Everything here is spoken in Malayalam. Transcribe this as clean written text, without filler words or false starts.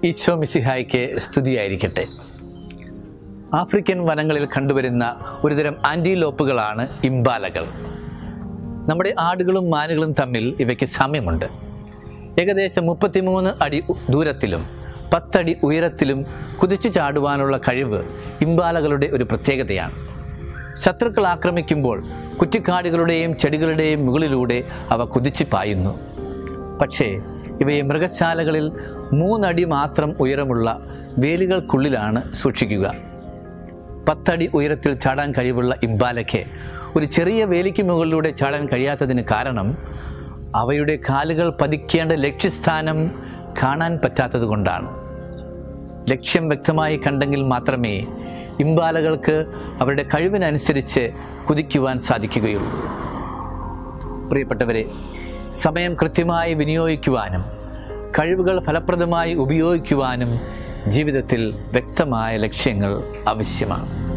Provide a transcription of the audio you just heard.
ഈശോ മിശിഹായ്ക്ക് സ്തുതിയായിരിക്കട്ടെ. ആഫ്രിക്കൻ വനങ്ങളിൽ കണ്ടുവരുന്ന ഒരുതരം ആൻറ്റിലോപ്പുകളാണ് ഇംബാലകൾ. നമ്മുടെ ആടുകളും മാനുകളും തമ്മിൽ ഇവയ്ക്ക് സാമ്യമുണ്ട്. ഏകദേശം 33 അടി ദൂരത്തിലും 10 അടി ഉയരത്തിലും കുതിച്ചു ചാടുവാനുള്ള കഴിവ് ഇംബാലകളുടെ ഒരു പ്രത്യേകതയാണ്. ശത്രുക്കൾ ആക്രമിക്കുമ്പോൾ കുറ്റിക്കാടുകളുടെയും ചെടികളുടെയും മുകളിലൂടെ അവ കുതിച്ചു പായുന്നു. പക്ഷേ ഇവയെ മൃഗശാലകളിൽ 3 അടി മാത്രം ഉയരമുള്ള വേലികൾക്കുള്ളിലാണ് സൂക്ഷിക്കുക. 10 അടി ഉയരത്തിൽ ചാടാൻ കഴിവുള്ള ഇംബാലയ്ക്ക് ഒരു ചെറിയ വേലിക്ക് മുകളിലൂടെ ചാടാൻ കഴിയാത്തതിന് കാരണം അവയുടെ കാലുകൾ പതിക്കേണ്ട ലക്ഷ്യസ്ഥാനം കാണാൻ പറ്റാത്തത് കൊണ്ടാണ്. ലക്ഷ്യം വ്യക്തമായി കണ്ടെങ്കിൽ മാത്രമേ ഇംബാലകൾക്ക് അവരുടെ കഴിവിനനുസരിച്ച് കുതിക്കുവാൻ സാധിക്കുകയുള്ളൂ. പ്രിയപ്പെട്ടവരെ, സമയം കൃത്യമായി വിനിയോഗിക്കുവാനും കഴിവുകൾ ഫലപ്രദമായി ഉപയോഗിക്കുവാനും ജീവിതത്തിൽ വ്യക്തമായ ലക്ഷ്യങ്ങൾ ആവശ്യമാണ്.